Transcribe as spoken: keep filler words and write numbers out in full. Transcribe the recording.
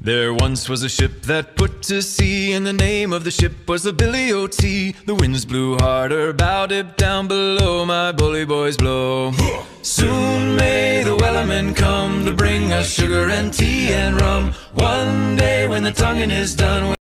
There once was a ship that put to sea, and the name of the ship was the Billy O T. The winds blew harder, bow dip down below, my bully boys blow. Soon may the wellerman come to bring us sugar and tea and rum. One day when the tonguing is done,